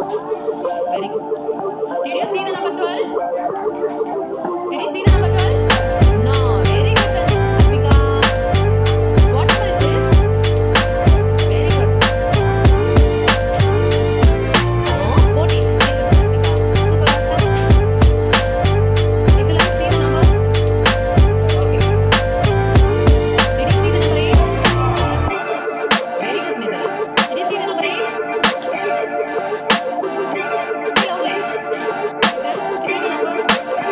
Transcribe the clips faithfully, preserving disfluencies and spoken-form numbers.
Very good. Did you see the number twelve? Did you see the number twelve? No. Very good, Asmika. What number is this? Very good. Oh, fourteen. Very good, Asmika. Super. Nicholas, see the numbers? Okay. Did you see the number eight? Very good, Nicholas. Did you see the number eight? See loudly. See the numbers.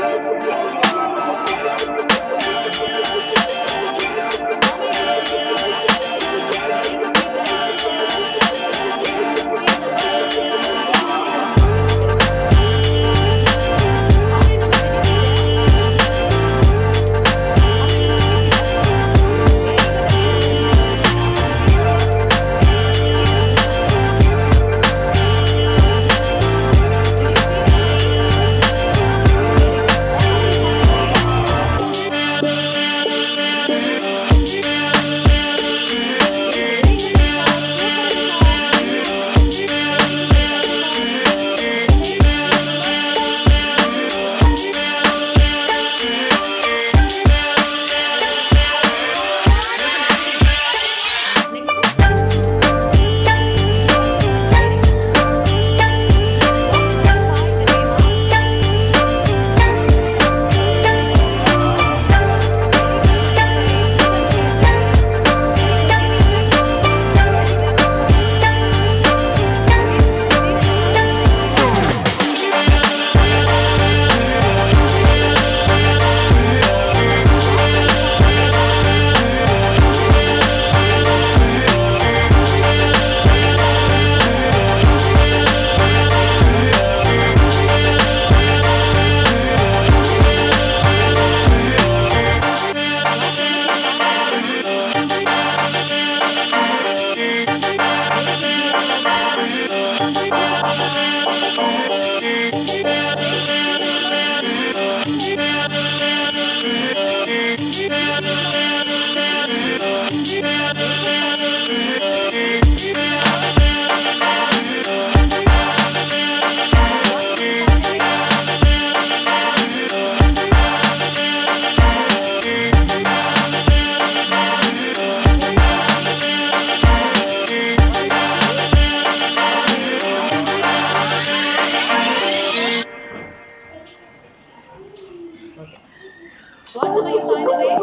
What number you saw in the grade?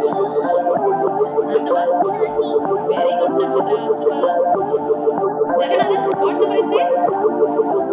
What number? Very good, Nakshatra. Super. Jagannathan, what number is this?